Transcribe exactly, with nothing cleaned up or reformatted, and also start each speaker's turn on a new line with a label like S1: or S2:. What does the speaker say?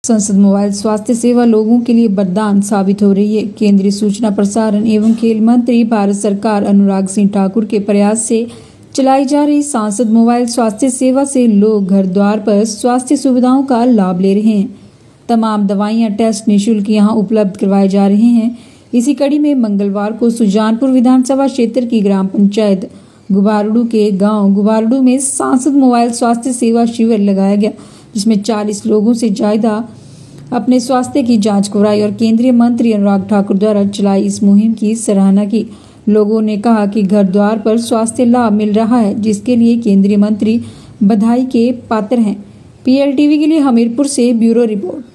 S1: संसद मोबाइल स्वास्थ्य सेवा लोगों के लिए वरदान साबित हो रही है। केंद्रीय सूचना प्रसारण एवं खेल मंत्री भारत सरकार अनुराग सिंह ठाकुर के प्रयास से चलाई जा रही सांसद मोबाइल स्वास्थ्य सेवा से लोग घर द्वार पर स्वास्थ्य सुविधाओं का लाभ ले रहे हैं। तमाम दवाइयां, टेस्ट निःशुल्क यहां उपलब्ध करवाए जा रहे हैं। इसी कड़ी में मंगलवार को सुजानपुर विधानसभा क्षेत्र की ग्राम पंचायत गुबारडू के गांव गुबारडू में सांसद मोबाइल स्वास्थ्य सेवा शिविर लगाया गया, जिसमें चालीस लोगों से ज्यादा अपने स्वास्थ्य की जांच कराई और केंद्रीय मंत्री अनुराग ठाकुर द्वारा चलाई इस मुहिम की सराहना की। लोगों ने कहा कि घर द्वार पर स्वास्थ्य लाभ मिल रहा है, जिसके लिए केंद्रीय मंत्री बधाई के पात्र हैं। पीएलटीवी के लिए हमीरपुर से ब्यूरो रिपोर्ट।